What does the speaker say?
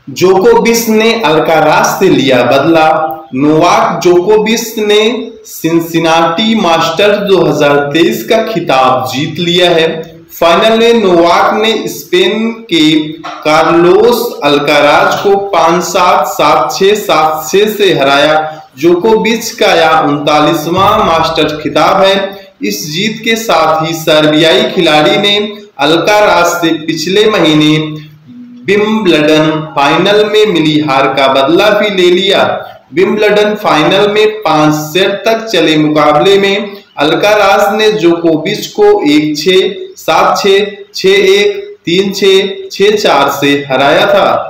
जोकोविच ने अल्काराज से लिया बदला। नोवाक जोकोविच ने सिनसिनाटी मास्टर्स 2023 का खिताब जीत लिया है। फाइनल में नोवाक ने स्पेन के कार्लोस अल्काराज को 5-7, 7-6, 7-6 से हराया। जोकोविच का यह 39वां मास्टर्स खिताब है। इस जीत के साथ ही सर्बियाई खिलाड़ी ने अल्काराज से पिछले महीने विंबलडन फाइनल में मिली हार का बदला भी ले लिया। विंबलडन फाइनल में 5 सेट तक चले मुकाबले में अल्काराज ने जोकोविच को 1-6, 7-6, 6-1, 3-6, 6-4 से हराया था।